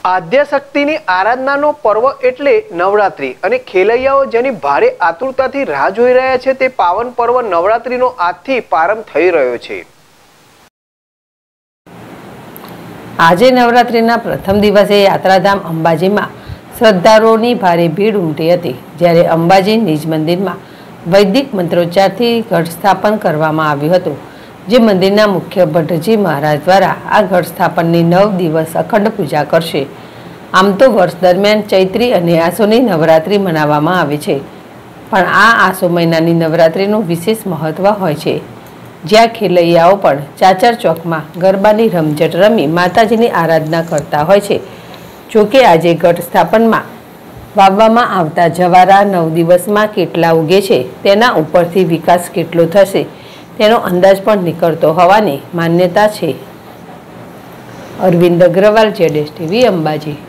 આદ્યશક્તિની આરાધનાનો પર્વ એટલે નવરાત્રી અને ખેલૈયાઓ જેની ભારે આતુરતાથી રાહ જોઈ રહ્યા છે તે પાવન પર્વ નવરાત્રીનો આજથી પ્રારંભ થઈ રહ્યો છે। આજે નવરાત્રીના પ્રથમ દિવસે યાત્રાધામ અંબાજીમાં શ્રદ્ધાળુઓની ભારે ભીડ ઉમટી હતી, જ્યારે અંબાજી નિજ મંદિરમાં વૈદિક મંત્રોચ્ચારથી ઘટ સ્થાપન કરવામાં આવ્યું હતું, જે મંદિરના મુખ્ય ભટ્ટજી મહારાજ દ્વારા આ ઘટ સ્થાપનની 9 દિવસ અખંડ પૂજા કરશે। આમ તો વર્ષ દરમિયાન ચૈત્રી અને આસોની નવરાત્રિ મનાવવામાં આવે છે, પણ આ આસો મહિનાની નવરાત્રિનું વિશેષ મહત્વ હોય છે, જ્યાં ખેલૈયાઓ પણ ચાચર ચોકમાં ગરબાની રમઝટ રમી માતાજીની આરાધના કરતા હોય છે। જોકે આજે ઘટ સ્થાપનમાં વાવવામાં આવતા જવારા 9 દિવસમાં કેટલા ઉગે છે તેના ઉપરથી વિકાસ કેટલો થશે તેનો અંદાજ પણ નીકળતો હોવાની માન્યતા છે। અરવિંદ અગ્રવાલ, ZSTV, અંબાજી।